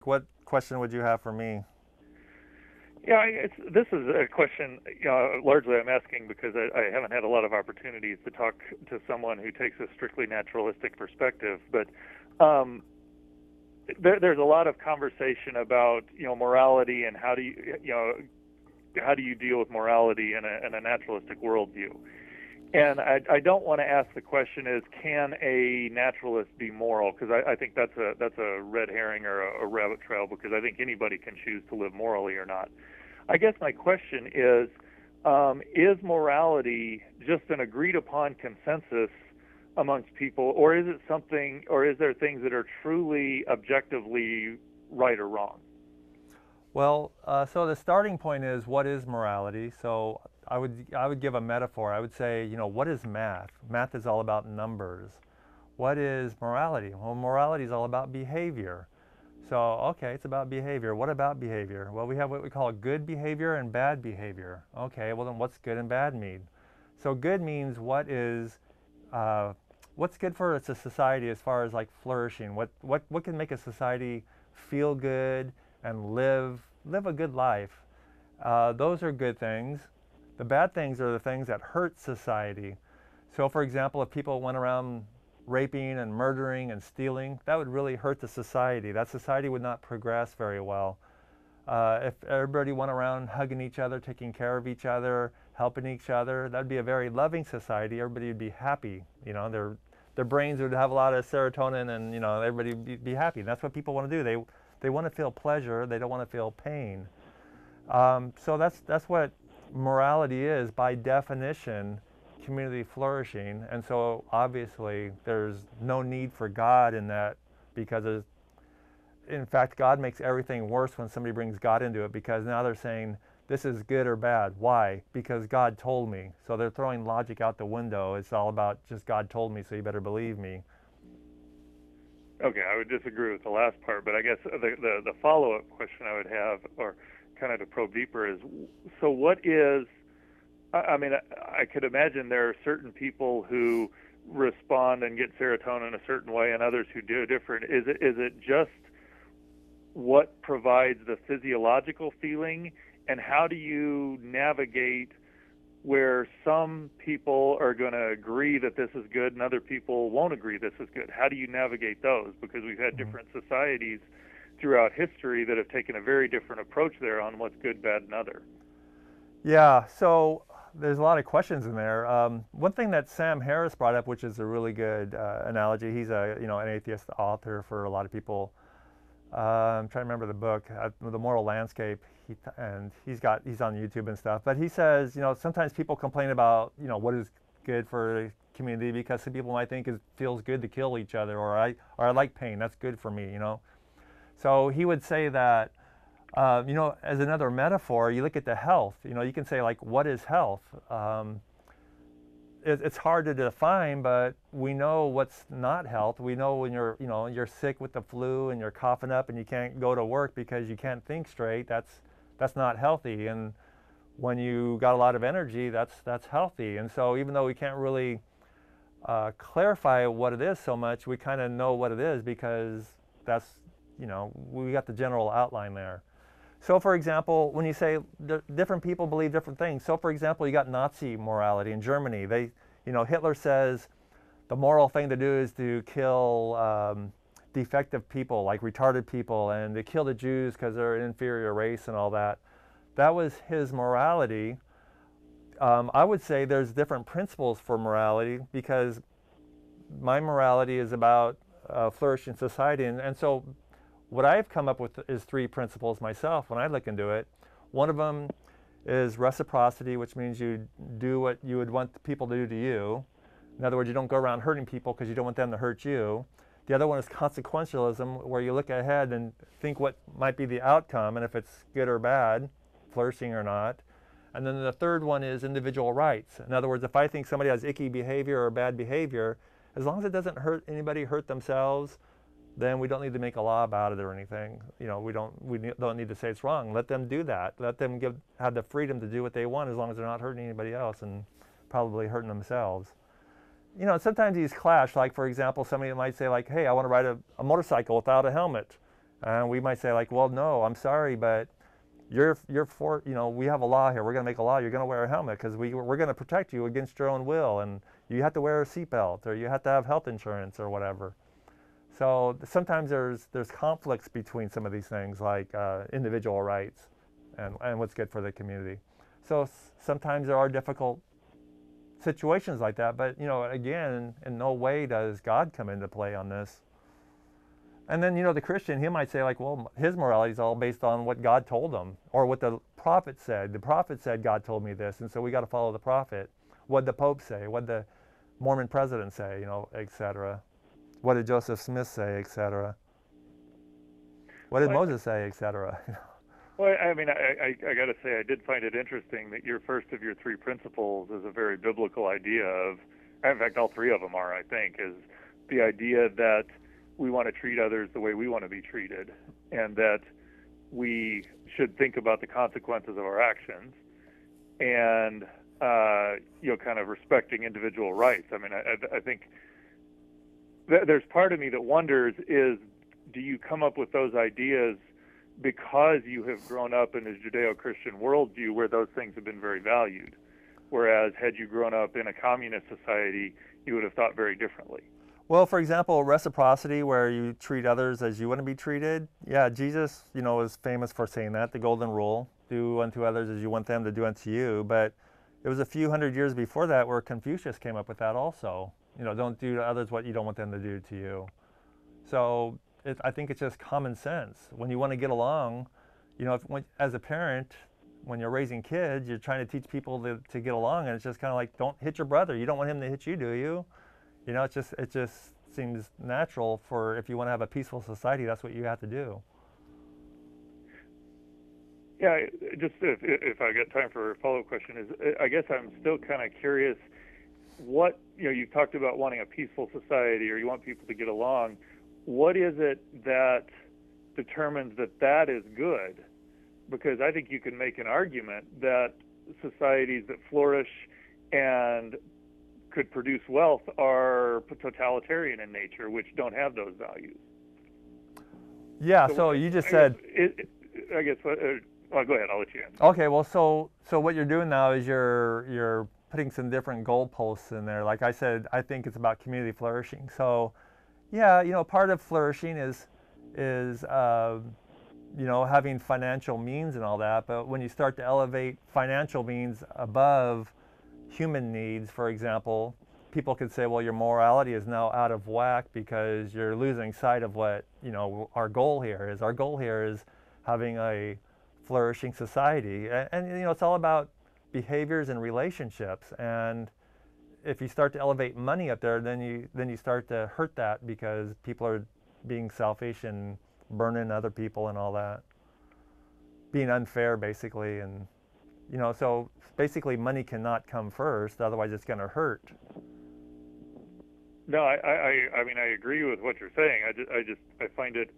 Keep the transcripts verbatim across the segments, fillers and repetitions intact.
What question would you have for me? Yeah, it's, this is a question, you know, largely I'm asking because I, I haven't had a lot of opportunities to talk to someone who takes a strictly naturalistic perspective. But um, there, there's a lot of conversation about, you know, morality and how do you, you know, how do you deal with morality in a, in a naturalistic worldview? And I, I don't want to ask the question is, can a naturalist be moral? Because I, I think that's a that's a red herring or a, a rabbit trail, because I think anybody can choose to live morally or not. I guess my question is, um, is morality just an agreed upon consensus amongst people, or is it something, or is there things that are truly objectively right or wrong? Well, uh, so the starting point is, what is morality? So I would I would give a metaphor. I would say, you know, what is math? Math is all about numbers. What is morality? Well, morality is all about behavior. So, okay, it's about behavior. What about behavior? Well, we have what we call good behavior and bad behavior. Okay, well then what's good and bad mean? So good means what is, uh, what's good for a society as far as like flourishing? What, what, what can make a society feel good and live, live a good life? Uh, those are good things. The bad things are the things that hurt society. So for example, if people went around raping and murdering and stealing, that would really hurt the society. That society would not progress very well. Uh, if everybody went around hugging each other, taking care of each other, helping each other, that would be a very loving society. Everybody would be happy. You know, their their brains would have a lot of serotonin, and you know, everybody would be, be happy. And that's what people want to do. They they want to feel pleasure. They don't want to feel pain. Um, so that's that's what morality is by definition. Community flourishing, and so obviously there's no need for God in that, because there's, in fact, God makes everything worse when somebody brings God into it, because now they're saying this is good or bad. Why? Because God told me. So they're throwing logic out the window. It's all about just God told me, so you better believe me. Okay, I would disagree with the last part, but I guess the the, the follow-up question I would have, or kind of to probe deeper, is so what is I mean, I could imagine there are certain people who respond and get serotonin a certain way and others who do different. Is it is it just what provides the physiological feeling, and how do you navigate where some people are going to agree that this is good and other people won't agree this is good? How do you navigate those? Because we've had different societies throughout history that have taken a very different approach there on what's good, bad, and other. Yeah, so there's a lot of questions in there. Um, one thing that Sam Harris brought up, which is a really good uh, analogy, he's a you know an atheist author for a lot of people. Uh, I'm trying to remember the book, uh, The Moral Landscape, he, and he's got he's on YouTube and stuff. But he says, you know, sometimes people complain about you know what is good for the community, because some people might think it feels good to kill each other, or I or I like pain, that's good for me, you know. So he would say that. Uh, you know, as another metaphor, you look at the health. You know, you can say like, what is health? Um, it, it's hard to define, but we know what's not health. We know when you're, you know, you're sick with the flu and you're coughing up and you can't go to work because you can't think straight. That's that's not healthy. And when you got a lot of energy, that's that's healthy. And so, even though we can't really uh, clarify what it is so much, we kind of know what it is, because that's, you know, we got the general outline there. So for example, when you say different people believe different things, so for example, you got Nazi morality in Germany. They, you know, Hitler says the moral thing to do is to kill um, defective people, like retarded people, and to kill the Jews because they're an inferior race and all that. That was his morality. Um, I would say there's different principles for morality, because my morality is about uh, flourishing society, and, and so what I've come up with is three principles myself when I look into it. One of them is reciprocity, which means you do what you would want people to do to you. In other words, you don't go around hurting people because you don't want them to hurt you. The other one is consequentialism, where you look ahead and think what might be the outcome, and if it's good or bad, flourishing or not. And then the third one is individual rights. In other words, if I think somebody has icky behavior or bad behavior, as long as it doesn't hurt anybody, hurt themselves, then we don't need to make a law about it or anything. You know, we don't we don't need to say it's wrong. Let them do that. Let them give have the freedom to do what they want, as long as they're not hurting anybody else and probably hurting themselves. You know, sometimes these clash. Like for example, somebody might say like, "Hey, I want to ride a, a motorcycle without a helmet," And we might say like, well, no, I'm sorry, but you're you're for you know we have a law here. We're going to make a law. You're going to wear a helmet because we we're going to protect you against your own will, and you have to wear a seatbelt or you have to have health insurance or whatever. So sometimes there's there's conflicts between some of these things like uh, individual rights and and what's good for the community. So s- sometimes there are difficult situations like that. But you know, again, in no way does God come into play on this. And then, you know, the Christian, he might say like, well, his morality is all based on what God told him or what the prophet said. The prophet said, God told me this, and so we got to follow the prophet. What did the Pope say? What did the Mormon president say, you know, et cetera. What did Joseph Smith say, et cetera. What did Well, Moses say, et cetera. well, I mean, I, I, I got to say, I did find it interesting that your first of your three principles is a very biblical idea of, in fact, all three of them are, I think, is the idea that we want to treat others the way we want to be treated, and that we should think about the consequences of our actions, and uh, you know, kind of respecting individual rights. I mean, I, I think th- there's part of me that wonders: is do you come up with those ideas because you have grown up in a Judeo-Christian worldview where those things have been very valued, whereas had you grown up in a communist society, you would have thought very differently? Well, for example, reciprocity, where you treat others as you want to be treated. Yeah, Jesus, you know, is famous for saying that, the golden rule, do unto others as you want them to do unto you. But it was a few hundred years before that where Confucius came up with that also. You know, don't do to others what you don't want them to do to you. So it, I think it's just common sense. When you want to get along, you know, if, when, as a parent, when you're raising kids, you're trying to teach people to, to get along, and it's just kind of like, don't hit your brother. You don't want him to hit you, do you? You know, it just it just seems natural for if you want to have a peaceful society, that's what you have to do. Yeah, just if, if I get time for a follow-up question, is I guess I'm still kind of curious what, you know, you talked about wanting a peaceful society or you want people to get along. What is it that determines that that is good? Because I think you can make an argument that societies that flourish and could produce wealth are totalitarian in nature, which don't have those values. Yeah, so, so you just I said... Guess, it, I guess, uh, well, go ahead, I'll let you answer. Okay, well, so so what you're doing now is you're you're putting some different goalposts in there. Like I said, I think it's about community flourishing. So, yeah, you know, part of flourishing is, is uh, you know, having financial means and all that, but when you start to elevate financial means above human needs, for example, people could say, well, your morality is now out of whack because you're losing sight of what, you know, our goal here is. Our goal here is having a flourishing society. And, and you know, it's all about behaviors and relationships. And if you start to elevate money up there, then you then you start to hurt that because people are being selfish and burning other people and all that. Being unfair, basically, and you know, so basically money cannot come first, otherwise it's going to hurt. No, I, I, I mean, I agree with what you're saying. I just, I just, I find it,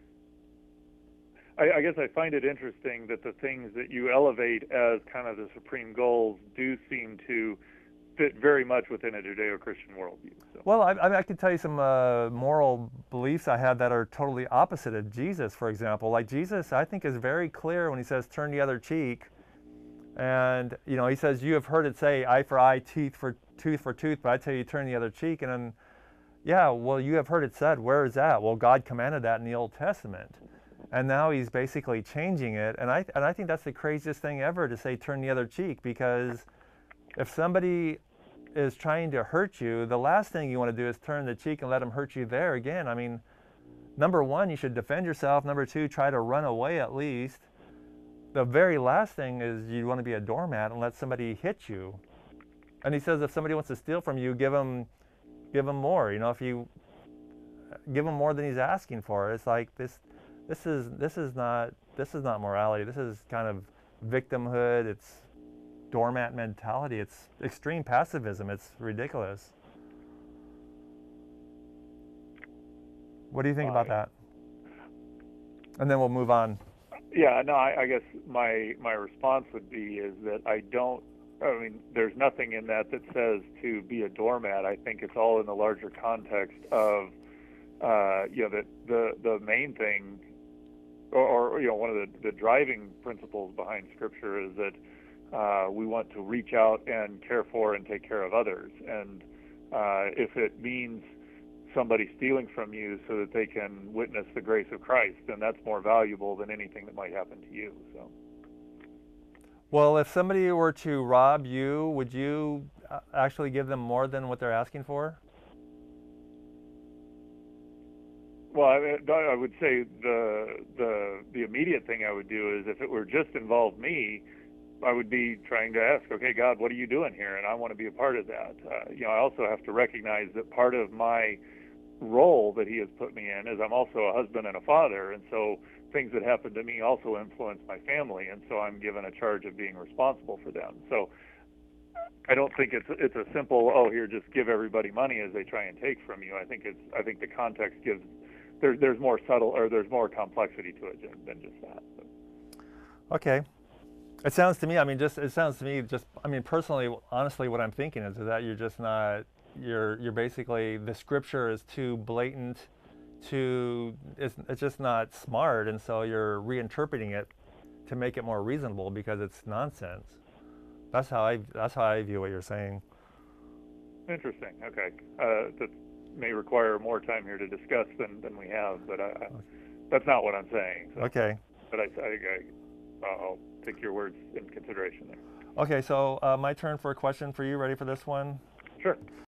I, I guess I find it interesting that the things that you elevate as kind of the supreme goals do seem to fit very much within a Judeo-Christian worldview. So. Well, I, I, mean, I could tell you some uh, moral beliefs I have that are totally opposite of Jesus, for example. Like Jesus, I think, is very clear when he says, turn the other cheek. And, you know, he says, you have heard it say, eye for eye, teeth for tooth for tooth, but I tell you, turn the other cheek. And then, yeah, well, you have heard it said, where is that? Well, God commanded that in the Old Testament. And now he's basically changing it. And I, and I think that's the craziest thing ever to say, turn the other cheek, because if somebody is trying to hurt you, the last thing you want to do is turn the cheek and let them hurt you there again. I mean, number one, you should defend yourself. Number two, try to run away at least. The very last thing is you want to be a doormat and let somebody hit you. And he says if somebody wants to steal from you, give them, give them more. You know, if you give him more than he's asking for, it's like this, this is this is not this is not morality. This is kind of victimhood. It's doormat mentality. It's extreme passivism. It's ridiculous. What do you think about that? And then we'll move on. Yeah, no, I, I guess my my response would be is that I don't, I mean, there's nothing in that that says to be a doormat. I think it's all in the larger context of, uh, you know, that the, the main thing you know, one of the, the driving principles behind Scripture is that uh, we want to reach out and care for and take care of others. And uh, if it means somebody stealing from you so that they can witness the grace of Christ, then that's more valuable than anything that might happen to you. So. Well, if somebody were to rob you, would you actually give them more than what they're asking for? Well, I, I would say the the the immediate thing I would do is if it were just involved me, I would be trying to ask, okay, God, what are you doing here? And I want to be a part of that. Uh, you know, I also have to recognize that part of my role that He has put me in is I'm also a husband and a father, and so things that happen to me also influence my family, and so I'm given a charge of being responsible for them. So I don't think it's it's a simple, oh, here, just give everybody money as they try and take from you. I think it's I think the context gives there's there's more subtle or there's more complexity to it than just that. But. Okay. It sounds to me, I mean, just it sounds to me, just I mean, personally, honestly, what I'm thinking is, is that you're just not, you're you're basically, the Scripture is too blatant, too, it's, it's just not smart, and so you're reinterpreting it to make it more reasonable because it's nonsense. That's how I that's how I view what you're saying. Interesting. Okay, uh, that may require more time here to discuss than, than we have, but I, I, that's not what I'm saying. So. Okay. But I, I, I I'll take your words in consideration there. Okay, so uh, my turn for a question for you. Ready for this one? Sure.